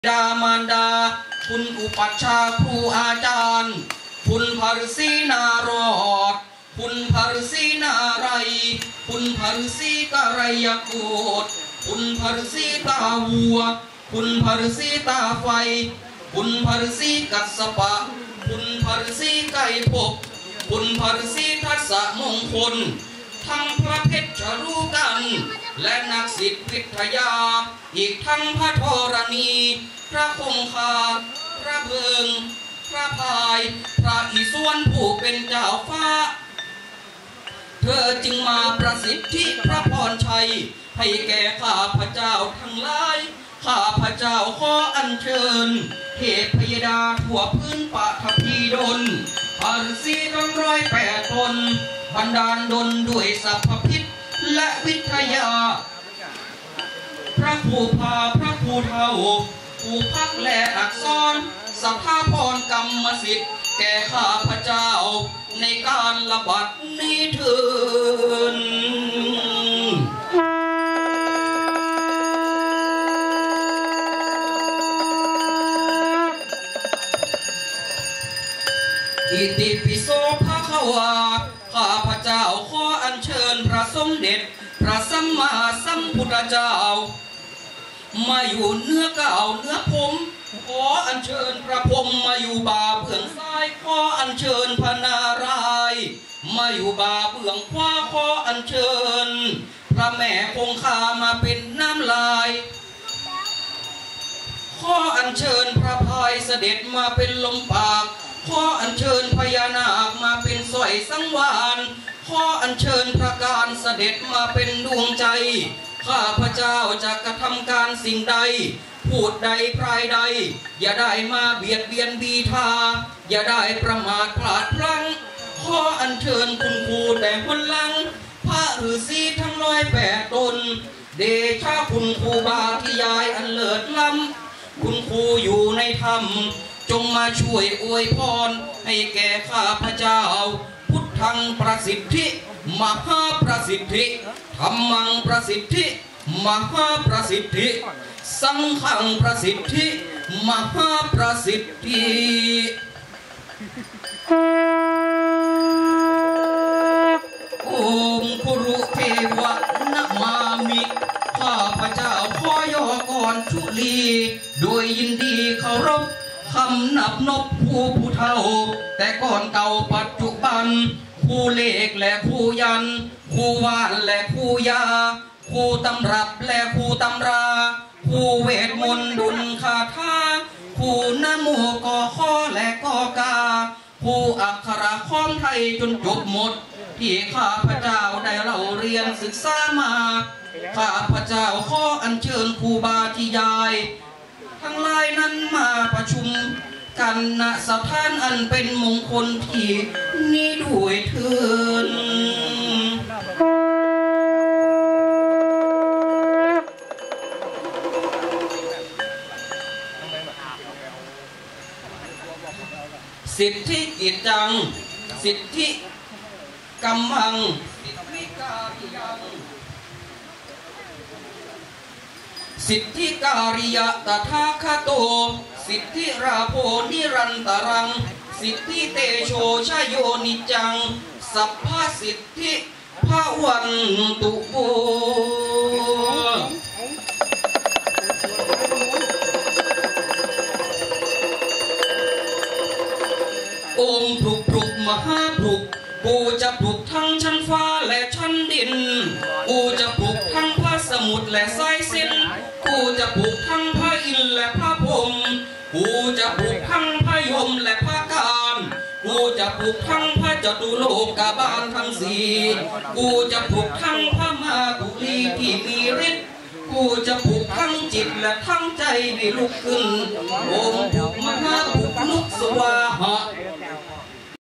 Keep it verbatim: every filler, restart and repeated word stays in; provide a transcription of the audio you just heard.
ดามารดาคุณอุปัชฌาย์ครูอาจารย์คุณภฤษีนารอดคุณภฤษีนาไรคุณภฤษีกะไรยโกฏคุณภฤษีตาวัวคุณภฤษีตาไฟคุณภฤษีกัสสปะคุณภฤษีไก่พบคุณภฤษีทัสสะมงคลทั้งพระเพชรรู้กันและนักศิษย์วิทยาอีกทั้งพระธรณีพระคงคาพระเพิงพระพายพระอิศวรผู้เป็นเจ้าฟ้าเธอจึงมาประสิทธิพระพรชัยให้แก่ข้าพระเจ้าทั้งหลายข้าพระเจ้าขออัญเชิญเทพยดาทั่วพื้นปฐพีดลภฤษีทั้งร้อยแปดตนบันดาลดลด้วยสัพพพิษและวิทยาพระผู้พาพระผู้เฒ่าผู้พักและอักษรสัพพพรกรรมสิทธิ์แก่ข้าพระเจ้าในการระบาดนี้เถิดอิติปิโสภะคะวาข้าพระเจ้าขออัญเชิญพระสมเด็จพระสัมมาสัมพุทธเจ้ามาอยู่เนื้อเก่าเนื้อผมขออัญเชิญพระพรหมมาอยู่บ่าเบื้องซ้ายขออัญเชิญพระนารายณ์มาอยู่บ่าเบื้องขวาขออัญเชิญพระแม่คงคามาเป็นน้ำลายขออัญเชิญพระพายเสด็จมาเป็นลมปากขออัญเชิญพญานาคมาเป็นสอยสังวานขออัญเชิญพระการเสด็จมาเป็นดวงใจข้าพระเจ้าจะกระทำการสิ่งใดพูดใดพรายใดอย่าได้มาเบียดเบียนบีทาอย่าได้ประมาทพลาดพลั้งขออัญเชิญคุณครูแต่คนหลังพระฤาษีทั้งร้อยแปดตนเดชะคุณครูบาที่ยายอันเลิศล้ำคุณครูอยู่ในธรรมจงมาช่วยอวยพรให้แก่ข้าพระเจ้าพุทธังประสิทธิมหาประสิทธิธรรมังประสิทธิมหาประสิทธิสังฆังประสิทธิมหาประสิทธิโอมคุรุเทวะนะมามิข้าพระเจ้าขอย่อก่อนชุลีโดยยินดีเคารพคำนับนบผู้ผู้เฒ่าแต่ก่อนเก่าปัจจุบันคู่เลขและคู่ยันคู่ว่านและคู่ยาคู่ตำรับและคู่ตำราคู่เวทมนต์ดุลคาถาคู่นโมกอข้อและกอกาคู่อักขระค้อมไทยจนจบหมดที่ข้าพระเจ้าได้เล่าเรียนศึกษามาข้าพระเจ้าขออัญเชิญครูบาที่ยายทั้งหลายนั้นมาประชุมกันณสถานอันเป็นมงคลที่นี้ด้วยเถิดสิทธิกิจจังสิทธิกัมมังสิทธิการิยังสิทธิการิยะตถาคโตสิทธิราโพนิรันตรังสิทธิเตโชชโยนิจังสัพพสิทธิภวันตุโกองค์ปลุกปลุกมหาปลุกกูจะปลุกทั้งชั้นฟ้าและชั้นดินกูจะปลุกทั้งพระสมุทรและสายสินกูจะปลุกทั้งพระอินทร์และพระพรหมกูจะปลุกทั้งพระยมและพระการกูจะปลุกทั้งพระจตุโลกบาลทั้งสี่กูจะปลุกทั้งพระมาตุลีที่มีฤทธิ์กูจะปลุกทั้งจิตและทั้งใจให้ลุกขึ้นองค์ปลุกมหาปลุกลุกสวาหะ